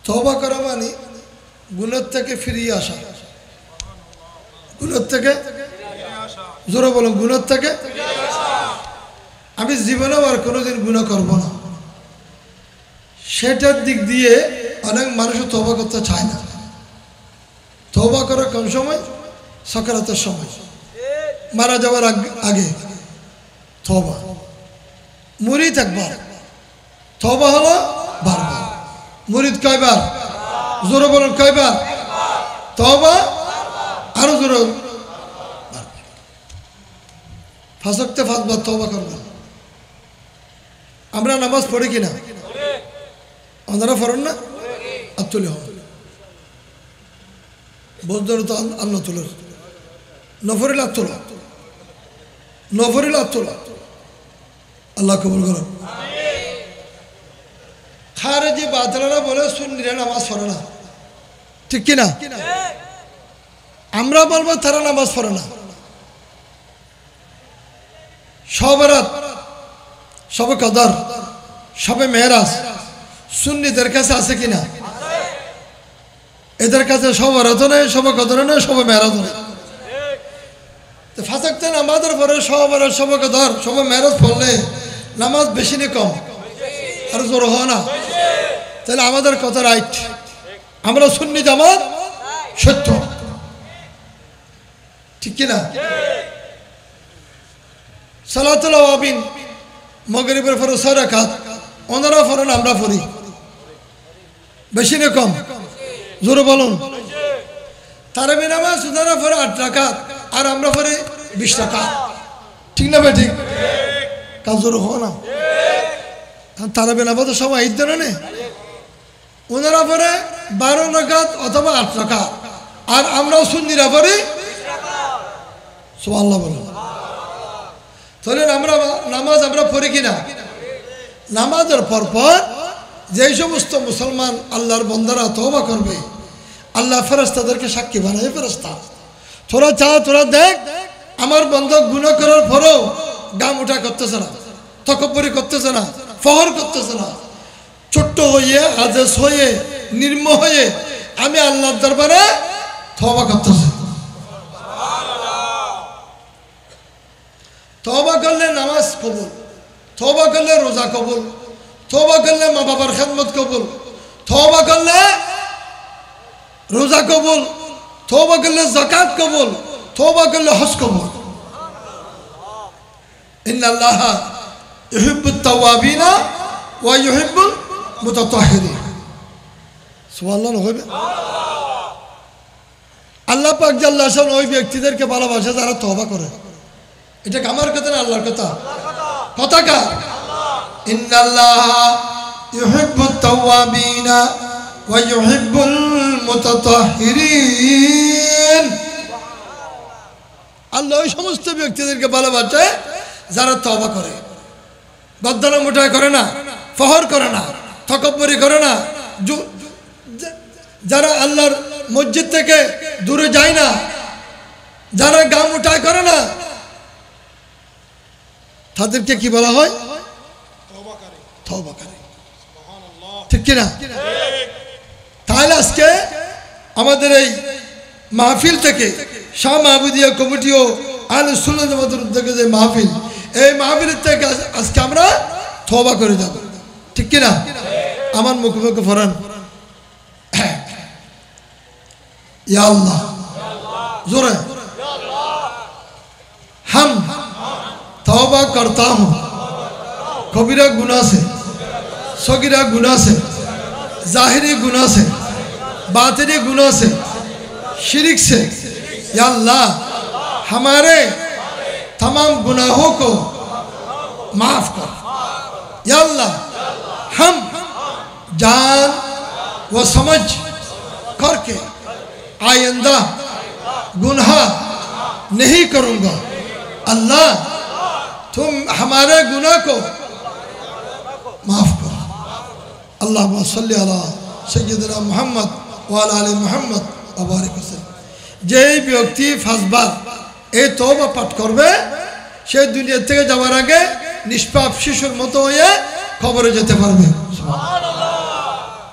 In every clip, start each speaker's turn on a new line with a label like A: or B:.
A: তওবা করা মানে গুনাহ থেকে ফিরিয়ে আসা। গুনাহ থেকে জোরে বলুন, গুনাহ থেকে আমি জীবনেও আর কোনোদিন গুনাহ করব না, সেটার দিক দিয়ে অনেক মানুষ তওবা করতে চায় না। তওবা করার কোন সময়? সাকারাতের সময়, মারা যাওয়ার আগে তওবা। মুরিদ একবার, তওবা হলো বারবার। মুরিদ কয়বার? জোরে বলুন কয়বার? তওবা আরো জোরে, ফাঁসক্তে ফাঁসবার তওবা করবেন। আমরা নামাজ পড়ি কিনা? আপনারা পড়েন না? আত্মলে হন বজর তো আল্লাহ তুলের নফরিল আত্মলা, নফরিল আত্মলা আল্লাহ কবুল করুন। খারেজি বাতিলরা বলে সুন্নিরা নামাজ পড়ে না, ঠিক কিনা? আমরা বলবো তারা নামাজ পড়ে না। শবে রাত, শবে কদর, শবে মেরাজ সুন্নিদের কাছে আছে কিনা? এদের কাছে শবে রাত নেই, শবে কদর নেই, শবে মেরাজ নেই। ফাঁসাকতে নামাজের পরে শবে রাত, শবে কদর, শবে মেরাজ পড়লে নামাজ বেশি নেই কম? আর জোর হয় না? তাহলে আমাদের কথা রাইট, আমরা সুন্নি জামাত সত্য, ঠিক কিনা? সালাতুল আওয়াবিন মাগরিবের পরে 6 রাকাত, ওনারা পড়েন আমরা পড়ি, বেশি না কম? জোরে বলুন। তারাবি নামাজ ওনারা পড়ে 8 রাকাত আর আমরা পড়ি 20 রাকাত, ঠিক না ভাই? ঠিক কাজ জোরে হয় না? তারাবি নামাজ সবাই ঈদ দেন না, ওনারা পড়ে 12 রাকাত অথবা 8 রাকাত আর আমরাও সুন্নিরা পড়ি সুবহানাল্লাহ বলুন। তাহলে নামাজ আমরা পড়ি কিনা? নামাজের পরপর যেই সমস্ত মুসলমান আল্লাহর বন্দারা তওবা করবে, আল্লাহ ফেরেশতাদেরকে সাক্ষী বানায়। ফেরেশতা তোরা চা, তোরা দেখ আমার বন্দা গুনাহ করার পরেও গাম উঠা করতেছে না, তকব্বুরি করতেছে না, ফখর করতেছে না, ছোট্ট হয়ে আজেজ হয়ে নির্ম হয়ে আমি আল্লাহর দরবারে তওবা করতেছে। তওবা করলে নামাজ কবুল, তওবা করলে রোজা কবুল, তওবা করলে মা বাবার খেদমত কবুল, তওবা করলে রোজা কবুল, তওবা করলে যাকাত কবুল, তওবা করলে হজ কবুল। ইন্নাল্লাহা ইউহিব্বুত তাওয়াবিনা ওয়া ইউহিব্বুল মুতাতাহহিরিন। সুবহানাল্লাহ হবে। আল্লাহ পাক জাল্লা শান ওই ব্যক্তিদেরকে ভালোবাসে যারা তওবা করে। এটা আমার কথা না, আল্লাহর কথা। কথা কার? ইন্নাল্লাহা ইউহিব্বুত তাওয়াবিনা ওয়া ইউহিব্বুল মুতাতাহহিরিন। আল্লাহ ওই সমস্ত ব্যক্তিদেরকে ভালোবাসে যারা তওবা করে, গদ্দানা মুঠাই করে না, ফখর করে না, তকব্বুরি করে না, যারা আল্লাহর মসজিদ থেকে দূরে যায় না, যারা গাম উঠাই করে না, তাদেরকে কি বলা হয়? তওবাকারী, ঠিক কিনা? তাহলে আজকে আমাদের এই মাহফিল থেকে শাহ মাহমুদিয়া কমিটি ও আহলে সুন্নাত ওয়াল জামাতের উদ্যোগে যে মাহফিল, এই মাহফিলের থেকে আজকে আমরা তওবা করে যাব, ঠিক কিনা? আমার মুখে মুখে ফরান, ইয়া আল্লাহ, জোরে हम तौबा करता हूँ कबीरा गुनाह से, सगीरा गुनाह से, जाहिरी गुनाह से, बातिनी गुनाह से, शिरिक से। या अल्लाह हमारे तमाम गुनाहों को माफ कर। या अल्लाह हम जान व समझ करके आइंदा गुनाह नहीं करूँगा। अल्लाह तुम हमारे गुनाह को माफ करो। अल्लाहुम्मा सल्ली अला सय्यिदिना मुहम्मद व अला आलि मुहम्मद व बारिक वसल्लम। যেই ব্যক্তি ফাঁসবার এই তওবা পাঠ করবে সে দুনিয়া থেকে যাওয়ার আগে নিষ্পাপ শিশুর মতো হয়ে কবরে যেতে পারবে। সুবহানাল্লাহ।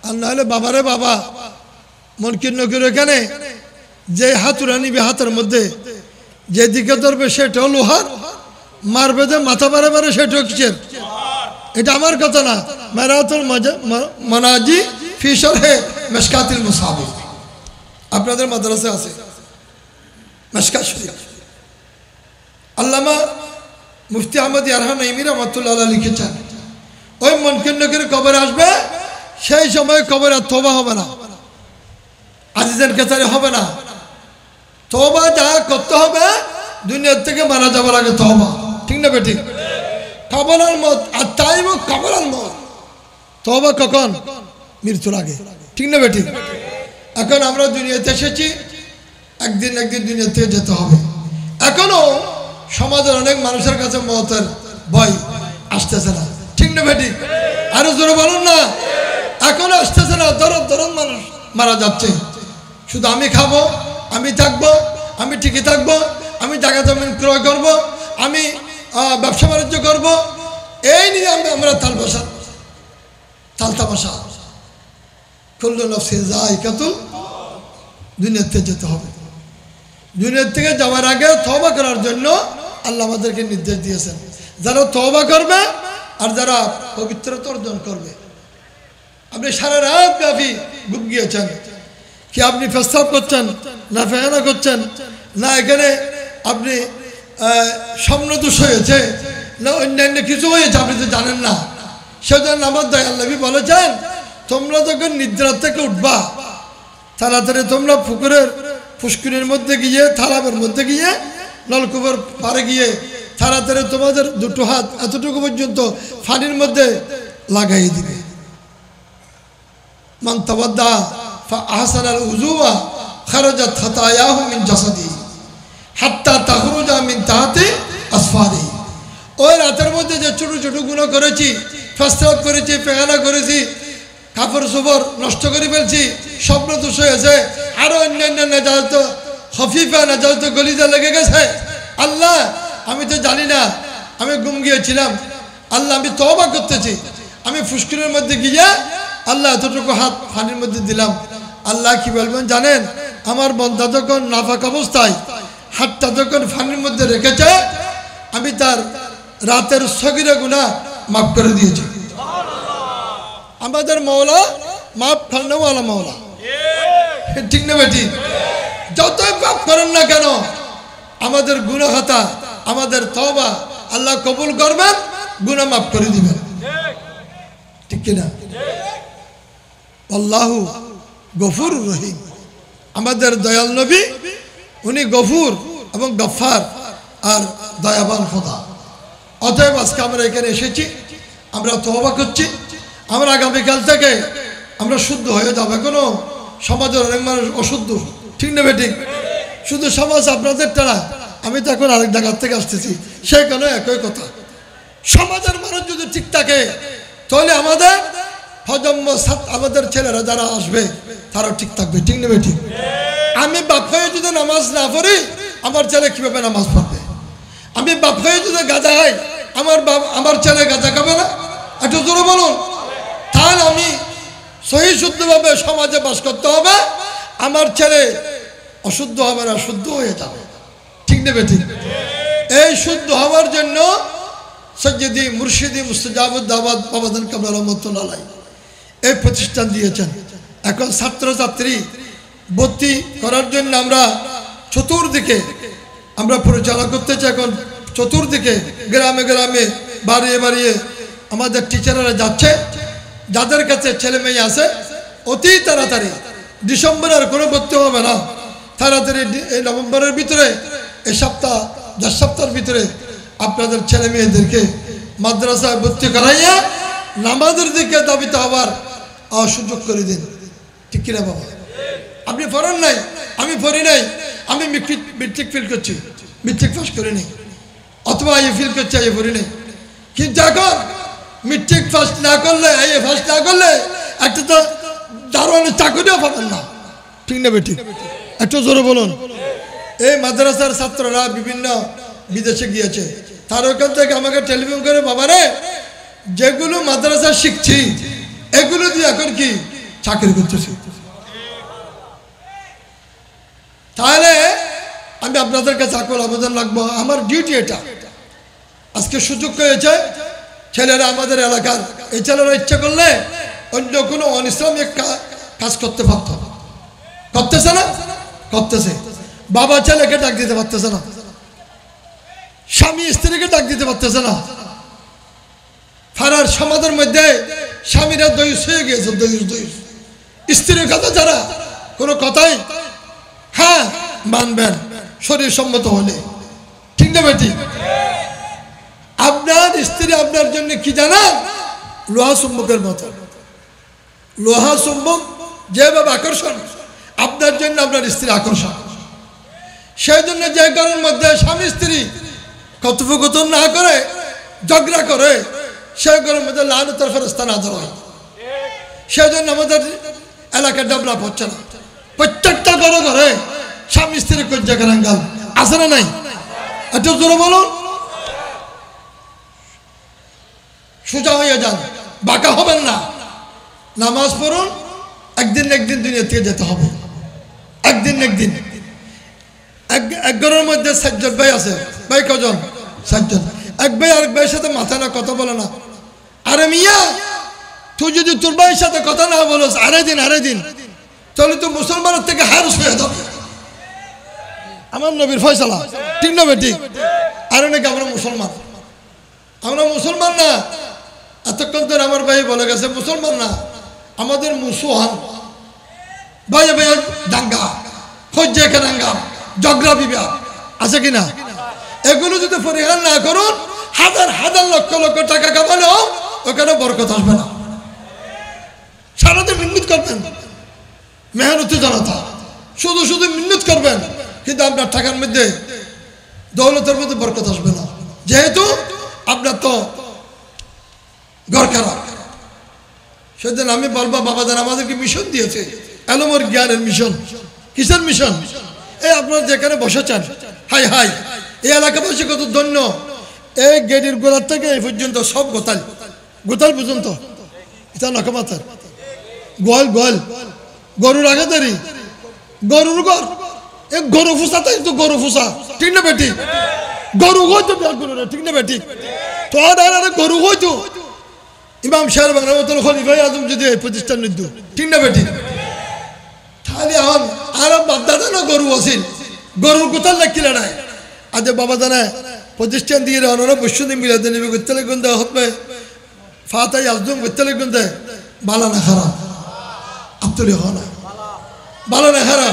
A: আর নাহলে বাবারে বাবা মুনকির নকির এখানে যে হাতুড়া নিবে হাতের মধ্যে যেদিকে ধরবে সেটাও লোহার, মারবে যে মাথা বারে বারে সেটাও কিসের? এটা আমার কথা না, মারাতুল মানাজি ফি শরহে মিশকাতুল মুসাবিহ, আপনাদের মাদ্রাসা আছে মিশকাত শরীফ। আল্লামা মুফতি আহমদ ইয়ারহান নাইমি রাহমাতুল্লাহ আলাইহি লিখেছেন, ওই মুনকির নকির কবর আসবে, সেই সময় কবরে আর তওবা হবে না, আজিজের কাতারে হবে না। তওবা যা করতে হবে দুনিয়ার থেকে মারা যাবার আগে তওবা, ঠিক না বেঠিক? কবরের মত আর টাইম কবরের মত, তওবা কখন? মৃত্যুর আগে, ঠিক না বেঠিক? এখন আমরা দুনিয়াতে এসেছি, একদিন দুনিয়া থেকে যেতে হবে। এখনো সমাজের অনেক মানুষের কাছে মতের ভয় আসতেছে না, ঠিক না বেঠিক? আরো জোরে বলুন না, এখনো আসতেছে না। দরদ মানুষ মারা যাচ্ছে, শুধু আমি খাবো, আমি থাকবো, আমি ঠিকই থাকবো, আমি জায়গা জমিন ক্রয় করবো, আমি ব্যবসা বাণিজ্য করবো, এই নিয়ে আমরা তালতামাশা। কুল্লু নাফসিন যায়িকাতুল, দুনিয়ার থেকে যেতে হবে। দুনিয়ার থেকে যাওয়ার আগে তওবা করার জন্য আল্লাহ আমাদেরকে নির্দেশ দিয়েছেন, যারা তওবা করবে আর যারা পবিত্রতা অর্জন করবে। আপনি সারা রাত ব্যাপী ঘুম গিয়েছেন, কি আপনি পেশাব করছেন না পায়খানা করছেন, না এখানে আপনি স্বপ্নদোষ হয়েছে, না অন্যান্য কিছু হয়েছে, আপনি তো জানেন না। সেজন্য আমার দয়াল নবী বলেছেন, তোমরা যখন নিদ্রা থেকে উঠবা, তাড়াতাড়ি তোমরা পুষ্করির মধ্যে গিয়ে, তালাবের মধ্যে গিয়ে, নলকূপের পাড়ে গিয়ে তাড়াতাড়ি তোমাদের দুটো হাত এতটুকু পর্যন্ত পানির মধ্যে লাগাই দিবে। মান তাওয়াদ্দা ফাআহসানাল উযুওয়া খারাজাত খাতায়াহু মিন জাসাদি হাত্তা তাখরুজা মিন তাহতি আসফারি। ওই রাতের মধ্যে যে ছোট ছোট গুনাহ করেছি, প্রস্রাব করেছি, পায়খানা করেছি, কাপড় চোপড় নষ্ট করে ফেলছি, স্বপ্ন দোষ হয়েছে, আরো অন্যান্য নাজাত হফিফা নাজাত গলিজা লেগে গেছে, আল্লাহ আমি তো জানি না, আমি ঘুম গিয়েছিলাম, আল্লাহ আমি তওবা করতেছি, আমি ফুসকুরের মধ্যে গিয়ে আল্লাহ এতটুকু হাত পানির মধ্যে দিলাম। আল্লাহ কি বলবেন জানেন? আমার বান্দা যখন নাফাক অবস্থায় হাতটা যখন পানির মধ্যে রেখেছে, আমি তার রাতের সগীরা গুনাহ মাফ করে দিয়েছি। আমাদের মওলা মাফ করনেওয়ালা মওলা, ঠিক না বেটি? যতই পাপ করেন না কেন, আমাদের গুনাহ খাতা, আমাদের তওবা আল্লাহ কবুল করবেন, গুনাহ মাফ করে দিবেন, ঠিক কিনা? আল্লাহু গফুরুর রহিম, আমাদের দয়াল নবী উনি গফুর এবং গফফার আর দয়াবান খোদা। অতএব আজকে আমরা এখানে এসেছি, আমরা তওবা করছি, আমরা আগামীকাল থেকে আমরা শুদ্ধ হয়ে যাবো। এখনো সমাজের অনেক মানুষ অশুদ্ধ, ঠিক না বেঠিক? শুধু সমাজ আপনাদেরটা না, আমি তো এখন আরেক জায়গার থেকে আসতেছি, সেখানে একই কথা। সমাজের মানুষ যদি ঠিক থাকে, তাহলে আমাদের প্রজন্ম, আমাদের ছেলেরা যারা আসবে তারাও ঠিক থাকবে, ঠিক না বেঠিক? আমি বাপ হয়ে যদি নামাজ না পড়ি, আমার ছেলে কিভাবে নামাজ পড়বে? আমি বাপ হয়ে যদি গাঁজা খাই, আমার ছেলে গাঁজা খাবে না? একটু জোরে বলুন। তাহলে আমি সহি শুদ্ধভাবে সমাজে বাস করতে হবে, আমার ছেলে অশুদ্ধ হবে না, শুদ্ধ হয়ে যাবে, ঠিক না বেঠিক? এই শুদ্ধ হওয়ার জন্য সৈয়দি মুর্শিদি মুস্তাজাবুদ দাওয়াত বাবাদান কামলা রহমাতুল্লাহ আলাইহি এই প্রতিষ্ঠান দিয়েছেন। এখন ছাত্রছাত্রী ভর্তি করার জন্য আমরা চতুর্দিকে আমরা পরিচালনা করতেছি। এখন চতুর্দিকে গ্রামে গ্রামে বাড়িয়ে বাড়িয়ে আমাদের টিচাররা যাচ্ছে, যাদের কাছে ছেলে মেয়ে আছে অতি তাড়াতাড়ি, ডিসেম্বরে আর কোনো ভর্তি হবে না, তাড়াতাড়ি এই নভেম্বরের ভিতরে, এই সপ্তাহ 10 সপ্তাহের ভিতরে আপনাদের ছেলে মেয়েদেরকে মাদ্রাসায় ভর্তি করাইয়া নামাজের দিকে দাবিতে হওয়ার সুযোগ করে দিন, ঠিক কিনা বাবা? আপনি পড়েন নাই, আমি পড়ি নাই, আমি মেট্রিক ফেল করছি, মেট্রিক পাস করে নেই, অথবা আইএ ফেল করছি, আইএ পড়ি নাই। কিন্তু এখন মেট্রিক পাস না করলে, আইএ পাস না করলে একটা তো দারোয়ানের চাকরিও পাবেন না, ঠিক না বেঠিক? একটু জোরে বলুন। এই মাদ্রাসার ছাত্ররা বিভিন্ন বিদেশে গিয়েছে, তার ওখান থেকে আমাকে টেলিফোন করে, বাবারে যেগুলো মাদ্রাসা শিখছি এগুলো দিয়ে এখন কি চাকরি করতেছি। তাহলে আমি আপনাদের কাছে আকুল আবেদন রাখবো, আমার ডিউটি এটা। আজকে সুযোগ হয়েছে, ছেলেরা আমাদের এলাকার এই ছেলেরা ইচ্ছা করলে অন্য কোনো অনিসলামিক কাজ করতে পারত, করতেছে না? করতেছে। বাবা ছেলেকে ডাক দিতে পারতেছে না, স্বামী স্ত্রীকে ডাক দিতে পারতেছে না। ফারার সমাজের মধ্যে স্বামীরা দয়ুস হয়ে গিয়েছে, দয়ুস। স্ত্রীর কথা যারা কোনো কথাই হ্যাঁ মানবেন শরীর সম্মত হলে, ঠিক না বেটি? আপনার স্ত্রী আপনার জন্য কি জানেন? লোহা চুম্বকের মতো। লোহা চুম্বক যেভাবে আকর্ষণ, আপনার জন্য আপনার স্ত্রী আকর্ষণ। সেই জন্য যে ঘরের মধ্যে স্বামী স্ত্রী কথোপকথন না করে, ঝগড়া করে, সেই ঘরের মধ্যে লানতের ফেরেশতা নাযিল হয়। সেই জন্য আমাদের এলাকা ডেভেলপ হচ্ছে না। প্রত্যেকটা ঘরে ঘরে স্বামী স্ত্রী কজ্জা কারাঙ্গাল আছে না নাই? একটু জোরে বলুন। সোজা হয়ে যান, বাঁকা হবেন না। নামাজ পড়ুন, একদিন একদিন দুনিয়া থেকে যেতে হবে, একদিন একদিন। এক ঘরের মধ্যে 7 জন ভাই আছে, ভাই কজন? 7 জন। এক ভাই আরেক ভাইয়ের সাথে মাথা না কথা বলে না। আরে মিয়া, তুই যদি তোর ভাইয়ের সাথে কথা না বলস আরে দিন, তাহলে তো মুসলমানের থেকে হারস হয়ে যাবে। আমার নবীর ফয়সালা, ঠিক না বেটি? আরে নাকি আমরা মুসলমান না। এতক্ষণ ধরে আমার ভাই বলে গেছে মুসলমান না, আমাদের মুসলমান। ভাইয়া ভাইয়া দাঙ্গা, হজ্জে দাঙ্গা, ঝগড়া বিবাদ আছে কিনা? এগুলো যদি পরিহার না করুন, হাজার হাজার লক্ষ লক্ষ টাকা কামালেও ওখানে বরকত আসবে না। সারাদিন মিন্নত করবেন, মেহনতি জনতা শুধু মিন্নত করবেন, কিন্তু আপনার টাকার মধ্যে দৌলতের মধ্যে বরকত আসবে না, যেহেতু আপনার তো ঘর খারাপ। সেদিন আমি বলবো, বাবাদান আমাদেরকে মিশন দিয়েছে, এলমর জ্ঞানের মিশন। কিসের মিশন? এই আপনারা যেখানে বসেছেন, হাই এই এলাকাবাসী কত ধন্য। এই গেটের গোড়ার থেকে এই পর্যন্ত সব গোতাল পর্যন্ত এটা নকমাতার গোয়াল গরুর আগে দেরি, গরুর ঘর, এই গরু ফুসা, তাই তো গরু ফুসা, ঠিক না বেটি? গরু হইতো গরু, ঠিক না বেটি? তোর গরু হইতো ইমাম সাহেব রহমতুল্লাহ খলিফায়ে আজম যদি এই প্রতিষ্ঠান নিত, ঠিক না বেটি? তাহলে আর বাপদাদা না গরু আছিল, গরুর গোতাল লাগিলে নাই। আজ বাবা জানে প্রতিষ্ঠান দিয়ে ওনারা বৈশ্যদিন মিলাতে নেবে, করতে লাগবেন দেয় হতবে ফাতাই আজম করতে লাগবেন দেয়। বালা না খারাপ, আব্দুল হনা বালা না খারাপ।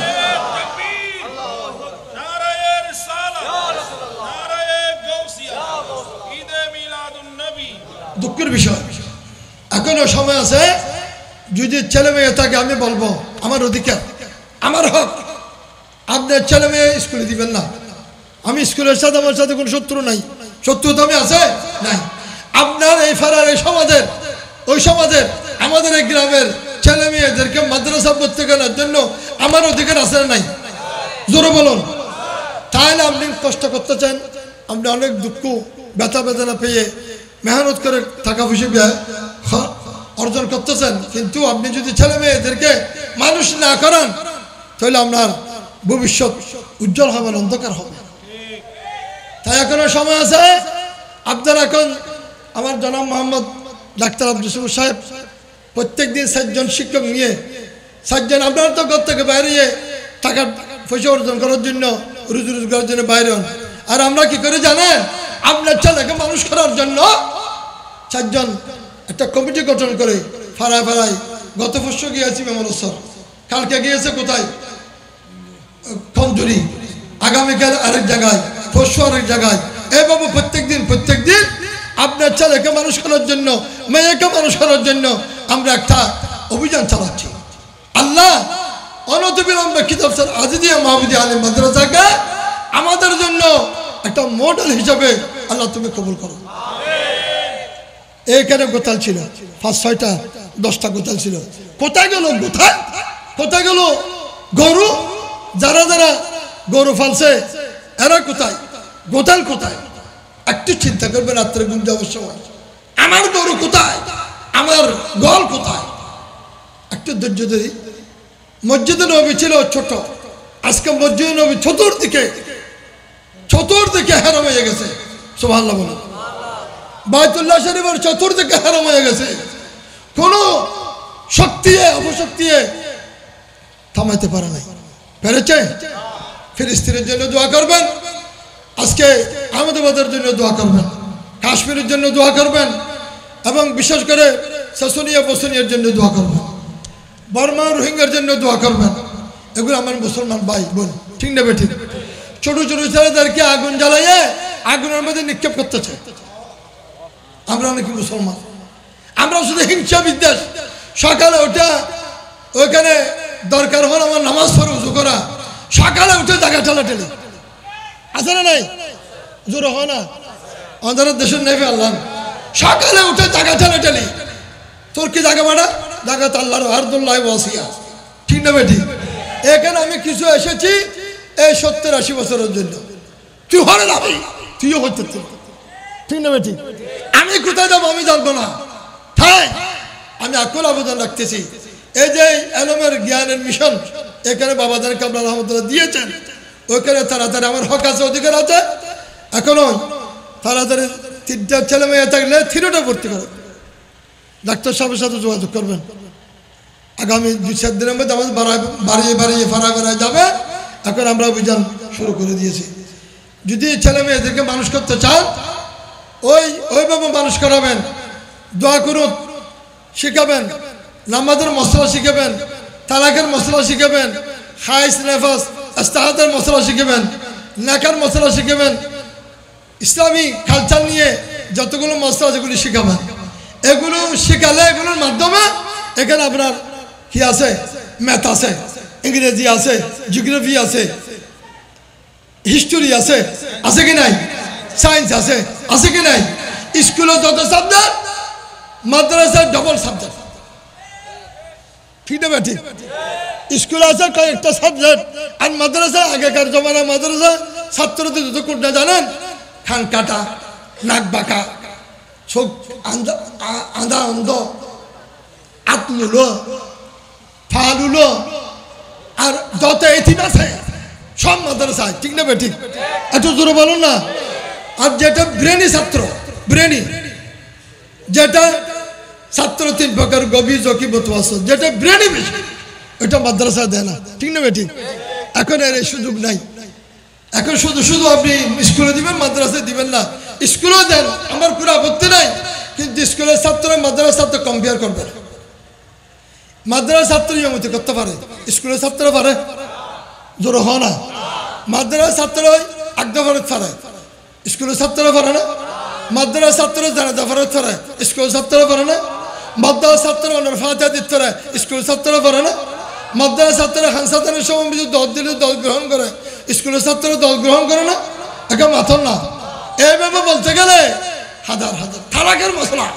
A: দুঃখের বিষয়, এখনো সময় আছে। যদি ছেলে মেয়ে থাকে, আমি বলবো আমার অধিকার, আমার হক। আপনার ছেলে মেয়ে স্কুলে দিবেন না। আমি স্কুলের সাথে আমার সাথে কোনো শত্রু নাই, শত্রু তো আমি আছে নাই। আপনার এই ফারার এই সমাজের, ওই সমাজের, আমাদের এই গ্রামের ছেলে মেয়েদেরকে মাদ্রাসা ভর্তি করার জন্য আমার অধিকার আছে নাই? জোরে বলুন। তাহলে আপনি কষ্ট করতেছেন, আপনি অনেক দুঃখ ব্যথা বেদনা পেয়ে মেহনত করে টাকা পয়সা অর্জন করতেছেন, কিন্তু আপনি যদি ছেলে মেয়েদেরকে মানুষ না করেন, তাহলে আপনার ভবিষ্যৎ উজ্জ্বল হবে, অন্ধকার হবে। তাই এখনো সময় আছে। আপনারা এখন আমার জনাব মোহাম্মদ ডাক্তার আব্দুল সবুর সাহেব প্রত্যেক দিন 7 জন শিক্ষক নিয়ে, 7 জন আপনারা তো ঘর থেকে বাইরে টাকা পয়সা অর্জন করার জন্য, রুজি রোজগারের জন্য বাইরে হন। আর আমরা কি করে জানেন? আপনার ছেলেকে মানুষ করার জন্য 4 জন একটা কমিটি গঠন করে ফাড়ায় গত পরশু গিয়েছি মেমনসর, কালকে গিয়েছে কোথায় কমজুরি, আগামীকাল আরেক জায়গায়, পরশু আরেক জায়গায়। এইভাবে প্রত্যেক দিন আপনার ছেলেকে মানুষ করার জন্য, মেয়েকে মানুষ করার জন্য আমরা একটা অভিযান চালাচ্ছি। আল্লাহ অনতিবিলম্বে কিতাবসার আজিদিয়া মাহমুদিয়া আলিম মাদ্রাসাকে আমাদের জন্য একটা মডেল হিসাবে আল্লাহ তুমি কবুল করো। এইখানে গোতাল ছিল 5-6টা 10টা গোতাল ছিল, কোথায় গেল গোতাল? কোথায় গেল গরু? যারা যারা গরু ফালছে এরা কোথায়? গোতাল কোথায়? একটু চিন্তা করবে রাত্রে ঘুম যাওয়ার সময়, আমার গরু কোথায়, আমার গোয়াল কোথায়? একটু ধৈর্য ধরি। মসজিদে নবী ছিল ছোট, আজকে মসজিদে নবী চতুর্দিকে হারাম হয়ে গেছে। সুবহানাল্লাহ বলুন। বাইতুল্লাহ শরীফের চতুর্দিকে হারাম হয়ে গেছে। কোনো শক্তি অপশক্তি থামাইতে পারে নাই। পেরেছে? ফিলিস্তিনের জন্য দোয়া করবেন, আজকে আহমেদাবাদের জন্য দোয়া করবেন, কাশ্মীরের জন্য দোয়া করবেন, এবং বিশেষ করে সেসনিয়া বসনিয়ার জন্য দোয়া করবেন, বর্মা রোহিঙ্গার জন্য দোয়া করবেন। এগুলো আমার মুসলমান ভাই বোন, ঠিক না বেঠিক? ছোট ছোট ছেলেদেরকে আগুন জ্বালাইয়ে আগুনের মধ্যে নিক্ষেপ করতেছে। আমরা নাকি মুসলমান? আমরা শুধু হিংসা বিদ্বেষ। সকালে উঠে ওইখানে দরকার হল আমার নামাজ পড়ে উজু করা, সকালে উঠে জায়গা ঠেলাঠেলি আছে না নাই? জোর হয় না? আমাদের দেশের নেবে আল্লাহ, সকালে উঠে জায়গা ঠেলাঠেলি। তোর কি জায়গা বাড়া? জায়গা তো আল্লাহর আরদুল্লাহ ওয়াসিয়া, ঠিক না বেটি? এখানে আমি কিছু এসেছি এই 70-80 বছরের জন্য। তুই হরে যাবি, তুইও হচ্ছে, ঠিক না বেটি? আমি কোথায় যাবো আমি জানবো না। তাই আমি আকুল আবেদন রাখতেছি, এই যে এলমের জ্ঞানের মিশন এখানে বাবাদের কাবলা রহমতুল্লাহ দিয়েছেন, ওইখানে তাড়াতাড়ি আমার হক আছে, অধিকার আছে। এখনো তাড়াতাড়ি 3টা ছেলে মেয়ে থাকলে 3টা ভর্তি করো। ডাক্তার সাহেবের সাথে যোগাযোগ করবেন। আগামী 2-4 দিনের মধ্যে আমাদের বাড়িয়ে যাবে। এখন আমরা অভিযান শুরু করে দিয়েছি। যদি ছেলে মেয়েদেরকে মানুষ করতে চান, ওইভাবে মানুষ করাবেন, দোয়া করুন শিখাবেন, নামাজের মশলা শিখাবেন, তালাকের মশলা শিখাবেন, হাইস নেফাস ইস্তাহাতের মশলা শিখাবেন, নেকার মশলা শিখাবেন, ইসলামী কালচার নিয়ে যতগুলো মশলা যেগুলি শিখাবেন। এগুলো শিখালে এগুলোর মাধ্যমে এখানে আপনার কি আছে? ম্যাথ আছে, ইংরেজি আছে, জিওগ্রাফি আছে, হিস্টোরি আছে, আছে কি নাই? সায়েন্স আছে, আছে কি নাই? স্কুলে যত সাবজেক্ট, মাদ্রাসায় ডবল সাবজেক্ট, ঠিক না ঠিক? স্কুলে আছে কয়েকটা সাবজেক্ট, আর মাদ্রাসায় আগেকার জমানা মাদ্রাসা ছাত্রদের যত কোনটা জানেন? খান কাটা, নাক বাঁকা, চোখ আঁধা অন্ধ, আতলুলো, ফালুলো, আর যত এতিম আছে সব মাদ্রাসায়, ঠিক না ঠিক? এত জোরে বলুন না। আর যেটা ব্রেনি ছাত্র, ব্রেনি যেটা ছাত্র 3 প্রকার: গভীর, জকি, বতওয়াস, যেটা ব্রেনি বেশি এটা মাদ্রাসায় দেয় না, ঠিক না ঠিক? এখন এর সুযোগ নাই। এখন শুধু আপনি স্কুলে দিবেন, মাদ্রাসায় দিবেন না। স্কুলেও দেন, আমার কোনো আপত্তি নাই, কিন্তু স্কুলের ছাত্র মাদ্রাসার ছাত্র কম্পেয়ার করবেন। মাদ্রাসার ছাত্র নিয়মিত করতে পারে, স্কুলের ছাত্র পারে? জোর হয় না। মাদ্রাসার ছাত্র আগদা ফরত পারে, স্কুলের ছাত্র পারে না। মাদ্রাসার ছাত্র জানাজা ফরত পারে, স্কুলের ছাত্র পারে না। মাদ্রাসার ছাত্র অনার ফাতিহা দিতে পারে, স্কুলের ছাত্র পারে না। মাদ্রাসার ছাত্র হানসাতানের সময় 10 দিলে 10 গ্রহণ করে, স্কুলের ছাত্র 10 গ্রহণ করে না। একে মাথন না। এইভাবে বলতে গেলে হাজার হাজার তালাকের মশলা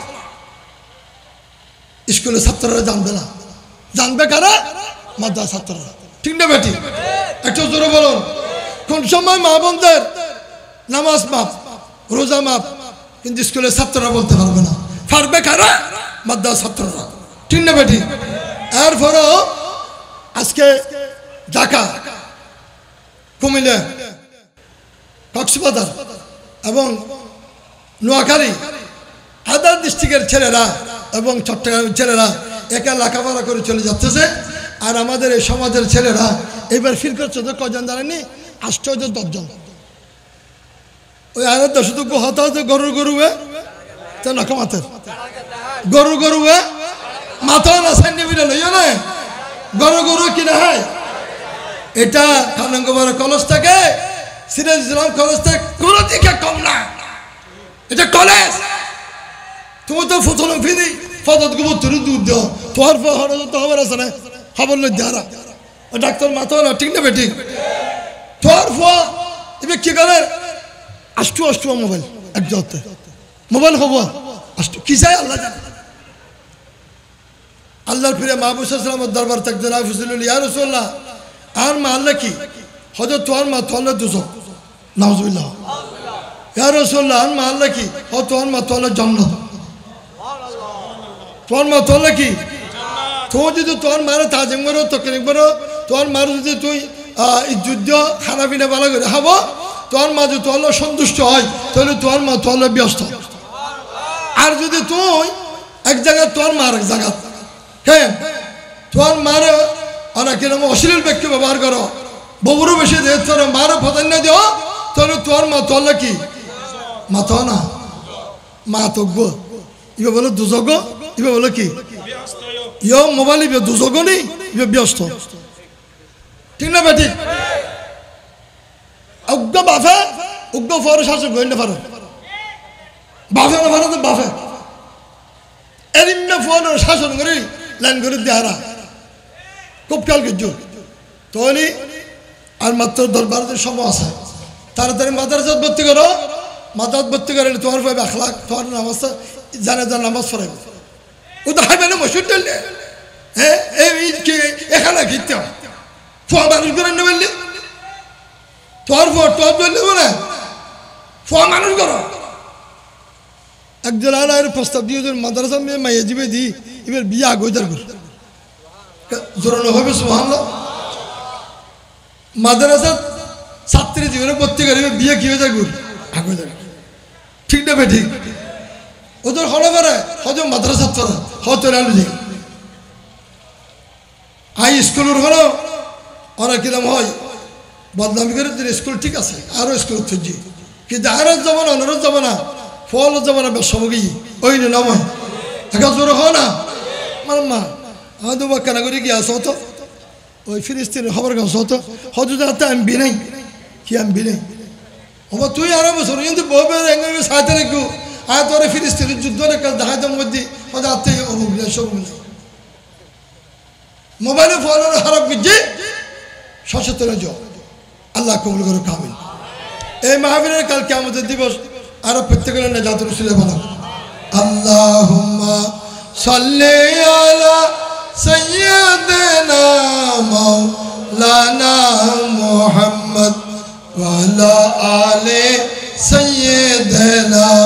A: স্কুলের ছাত্ররা জানবে না। জানবে কারা? মাদ্রাসার ছাত্ররা, ঠিক না বেটি? একটু জোরে বলুন। কোন সময় মা বোনদের নামাজ মাপ, রোজা মাপ, কিন্তু স্কুলের ছাত্ররা বলতে পারবে না। পারবে কারা? মাদ্রাসার ছাত্ররা, ঠিক না বেটি? এরপরও আজকে ঢাকা, কুমিল্লা, কক্সবাজার এবং নোয়াখালী, আদার ডিস্ট্রিক্টের ছেলেরা এবং চট্টগ্রামের ছেলেরা একা লেখাপড়া করে চলে যাচ্ছে। আর আমাদের এই সমাজের ছেলেরা এবার ফিল করছে তো কজন জানেনি? 8-10 জন। ওই আরেক তো শুধু হতে হতে গরুয়ে তো নখ মাথের গরুয়ে মাথা না সাইন্ডিভিটা লইও না, গরু কিনা হয়। এটা খানঙ্গবার কলেজ থেকে, সিরাজ ইসলাম কলেজ থেকে কোনো দিকে কম না। এটা কলেজ। তুমি তো ফতন ফিরি ফতত গোবর তুলে দুধ দাও, তোমার তো খবর আছে না? খবর লই দেহারা ডাক্তার মাথা না, ঠিক না বেটি? তোর এবার কি করে? আষ্টু মোবাইল এক জতে মোবাইল হব আষ্টু কি চাই আল্লাহ জানে। আল্লাহর ফিরে মাহবুব সাল্লামের দরবার থাকতে রাফিজুল ইয়া রাসূলুল্লাহ, আর মা আল্লাহ কি হযরত তোর মা তোলে দুজক, নাউজুবিল্লাহ। ইয়া রাসূলুল্লাহ, আর মা আল্লাহ কি? ও তোর মা তোলে জান্নাত, তোর মা তোলে কি? তো যদি তোর মারে তাজিম করো তকনিক করো তোর মার যদি তুই যুদ্ধ খানা পিনা ভালো করে খাবো তোর মা যদি তোর সন্তুষ্ট হয় তাহলে তোর মা তোর ব্যস্ত আর যদি তুই এক জায়গায় তোর মার এক জায়গা হ্যাঁ তোর মার অনেক অশ্লীল বাক্য ব্যবহার করো ববুরও বেশি দিয়ে তোর মারও প্রাধান্য দিও তাহলে তোর মা তোর কি মা তো না মা তজ্ঞ ইবে বলো দুযোগ্য ইবে বলো কি ইয়ে মোবাইল ইবে দুযোগ্য নেই ইবে ব্যস্ত ঠিক না বেটি অজ্ঞ বাফে অজ্ঞ ফর শাসক হইলে পারো বাফে না পারো তো বাফে এরিমে ফোন শাসন করি লাইন করে দেহারা খুব খেয়াল করছো তাহলে আর মাত্র 10-12 সময় আছে তাড়াতাড়ি মাদ্রাসাত ভর্তি করো মাদ্রাসাত ভর্তি করে তোমার ভাই আখলাক তোমার নামাজ জানে নামাজ পড়াইব ও তো হাইবে না মসুর ডাললে হ্যাঁ এখানে খিতে ফোয়া মানুষ করে নেবেন তোর ফোয়া তোর বললে না ফোয়া মানুষ করো একজন আর প্রস্তাব দিয়ে মাদ্রাসা মেয়ে মাইয়ে যাবে দি এবার বিয়ে আগোদার করে জোরানো হবে সুবহানাল্লাহ মাদ্রাসা ছাত্রী জীবনে ভর্তি করে বিয়ে কি হয়ে যায় গুর আগোদার ঠিক না ঠিক ওদের হলে পারে হয়তো মাদ্রাসা ছাত্র হয়তো আলু যাই হাই স্কুলের হলো ওরা কিরম হয় বদনামি করে স্কুল ঠিক আছে আরও স্কুল খুঁজি কিন্তু আরও যাবো না অনারও যাবো না ফল যাবো না বেসমগি ওই নয় একা জোর হয় না আমার মা আমাদের বা কেনা করে গিয়ে আসো হতো ওই ফিলিস্তিনের খবর গাছ হতো হয়তো যাতে আমি নাই কি আমি নাই হবো তুই আরো বছর কিন্তু বহু সাথে রেখো আর তোর ফিলিস্তিনের যুদ্ধ রেখা দেখাইতাম মধ্যে হয়তো আত্মীয় অমুক সব মোবাইলে ফোন খারাপ করছে সচেতন যাও আল্লাহ কবুল করে কামিল এই মাহফিলের কালকে আমাদের দিবস আরো প্রত্যেকের নাজাত রসুলের বলা আল্লাহুম্মা সাল্লি আলা সাইয়্যিদিনা মাওলানা মুহাম্মদ ওয়া আলা আলি সাইয়্যিদিনা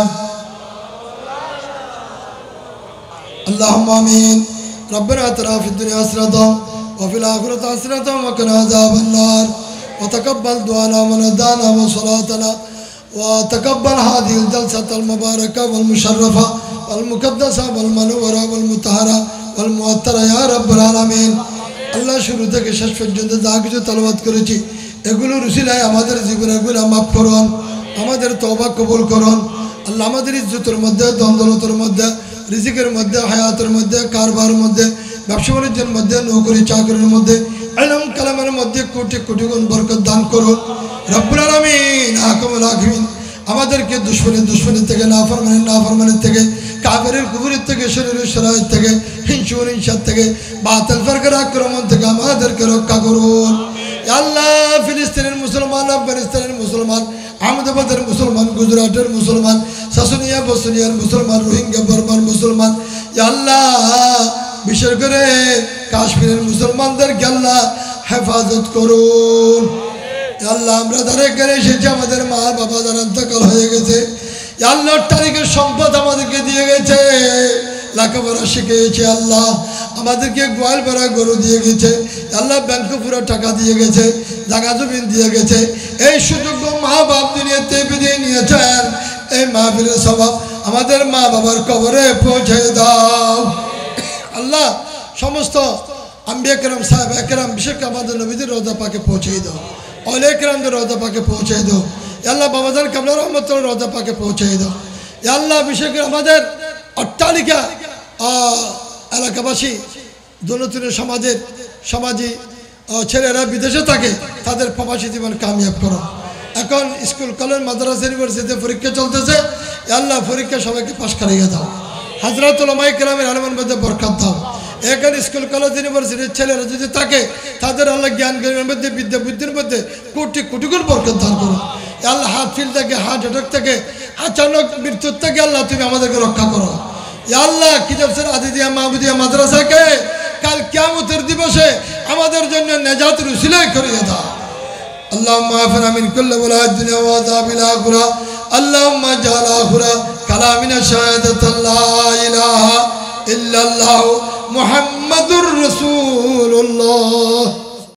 A: আল্লাহুম্মা আমিন ربنا آتنا في الدنيا حسنة وفي الآخرة حسنة وقنا عذاب النار وتقبل دعانا وندانا وصلاتنا وتقبل هذه الجلسة المباركة والمشرفة والمقدسة والمنورة والمطهرة والمؤثرة يا رب العالمين আল্লাহ শুরু থেকে শেষ পর্যন্ত যা কিছু তেলাওয়াত করেছি এগুলোর উসিলায় আমাদের জীবনের গুনাহ মাফ করুন আমাদের তওবা কবুল করুন আল্লাহ আমাদের ইজ্জতের মধ্যে দ্বন্দ্বলতার মধ্যে রিজিকের মধ্যে হায়াতের মধ্যে কারবারের মধ্যে ব্যবসা বাণিজ্যের মধ্যে নৌকরি চাকরির মধ্যে ইলম কালামের মধ্যে কোটি কোটি গুণ বরকত দান করুন রব্বুল আলামিন আহকামুল হাকিমিন আমাদেরকে দুশমনের থেকে নাফরমানের থেকে কাফেরের কুফরের থেকে শরীরের শরায়ত থেকে হিংসা হিংসার থেকে বাতিল ফিরকার আক্রমণ থেকে আমাদেরকে রক্ষা করুন ইয়া আল্লাহ ফিলিস্তিনের মুসলমান আফগানিস্তানের মুসলমান আহমেদাবাদের মুসলমান গুজরাটের মুসলমান শাসনিয়া বসনিয়ার মুসলমান রোহিঙ্গা বর্মার মুসলমান ইয়া আল্লাহ বিশেষ করে কাশ্মীরের মুসলমানদেরকে আল্লাহ হেফাজত করুন আল্লাহ আমরা যারা এখানে এসেছি আমাদের মা বাবা যারা ইন্তেকাল হয়ে গেছে আল্লাহ তারিখের সম্পদ আমাদেরকে দিয়ে গেছে লেখাপড়া শিখিয়েছে আল্লাহ আমাদেরকে গোয়াল ভরা গরু দিয়ে গেছে আল্লাহ ব্যাংকে পুরো টাকা দিয়ে গেছে জায়গা জমিন দিয়ে গেছে এই সুযোগ্য মা বাপ দুনিয়াতে বিদায় নিয়েছেন এই মাহফিলের স্বভাব আমাদের মা বাবার কবরে পৌঁছে দাও আল্লাহ সমস্ত আম্বিয়া কেরাম সাহেব একরাম বিশেষ করে আমাদের নবীদের রওজা পাকে পৌঁছে দাও অলে কেরামদের রওজা পাকে পৌঁছে দাও আল্লাহ বাবাজান কাবলা রহমতুল্লাহ রওজা পাকে পৌঁছে দাও আল্লাহ বিশেষ করে আমাদের অট্টালিকা এলাকাবাসী দৌলতুনের সমাজে ছেলেরা বিদেশে থাকে তাদের প্রবাসী জীবন কামিয়াব করো এখন স্কুল কলেজ মাদ্রাসা ইউনিভার্সিটিতে পরীক্ষা চলতেছে আল্লাহ পরীক্ষা সবাইকে পাশ করিয়ে দাও হযরত উলামায়ে কেরামের আলেমের মধ্যে বরকত দাও এখানে স্কুল কলেজ ইউনিভার্সিটির ছেলেরা যদি থাকে তাদের আল্লাহ জ্ঞান জ্ঞানের মধ্যে বিদ্যা বুদ্ধির মধ্যে কোটি কোটি গুণ বরকত দান করো আল্লাহ হার্ট ফিল থেকে হার্ট অ্যাটাক থেকে আচানক মৃত্যুর থেকে আল্লাহ তুমি আমাদেরকে রক্ষা করো আল্লাহ কিতাবসের আদিদিয়া মাহমুদিয়া মাদ্রাসাকে কাল কিয়ামতের দিবসে আমাদের জন্য নাজাতের উসিলা করিয়ে দাও اللهم اغفر من كل بلاء الدنيا وعذاب الاخره اللهم اجعل اخر كلامنا شهاده لا اله الا الله মুহাম্মাদুর রাসূলুল্লাহ।